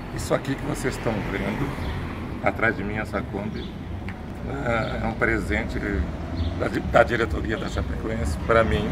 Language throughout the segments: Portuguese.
Isso aqui que vocês estão vendo, atrás de mim, essa Kombi, é um presente da diretoria da Chapecoense para mim,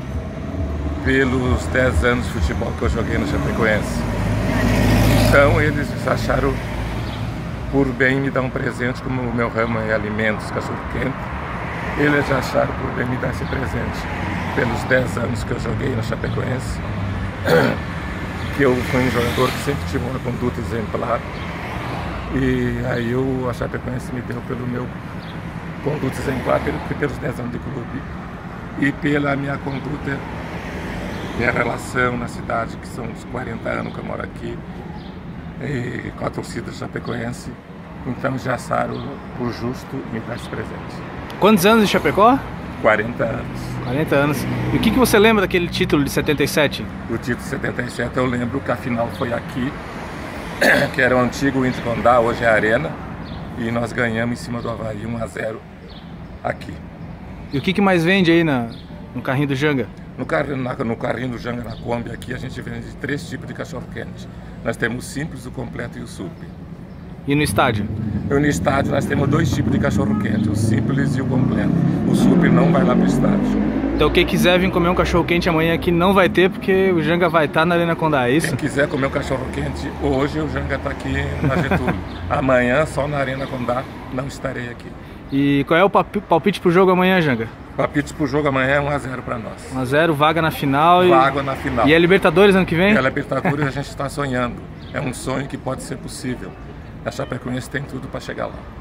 pelos 10 anos de futebol que eu joguei no Chapecoense. Então eles acharam por bem me dar um presente, como o meu ramo é alimentos, cachorro-quente, eles acharam por bem me dar esse presente. Pelos 10 anos que eu joguei no Chapecoense, que eu fui um jogador que sempre tive uma conduta exemplar, e aí a Chapecoense me deu pelo meu conduta exemplar, pelos 10 anos de clube, e pela minha conduta, minha relação na cidade, que são uns 40 anos que eu moro aqui, e com a torcida chapecoense. Então já acharam por justo me dar esse presente. Quantos anos de Chapecó? 40 anos. 40 anos. E o que você lembra daquele título de 77? O título de 77 eu lembro que a final foi aqui, que era o antigo Inter Condá, hoje é a Arena, e nós ganhamos em cima do Avaí 1-0 aqui. E o que mais vende aí no carrinho do Janga? No carrinho do Janga, na Kombi aqui, a gente vende 3 tipos de cachorro-quente. Nós temos o simples, o completo e o sup. E no estádio? No estádio nós temos 2 tipos de cachorro-quente, o simples e o completo. O sup não vai lá para o estádio. Então quem quiser vir comer um cachorro-quente amanhã aqui não vai ter, porque o Janga vai estar na Arena Condá, é isso? Quem quiser comer um cachorro-quente, hoje o Janga está aqui na Getúlio. Amanhã, só na Arena Condá, não estarei aqui. E qual é o palpite pro jogo amanhã, Janga? Palpite pro jogo amanhã é 1-0 para nós. 1-0, vaga na final. Vaga na final. E é Libertadores ano que vem? E a Libertadores a gente está sonhando. É um sonho que pode ser possível. A Chapecoense tem tudo para chegar lá.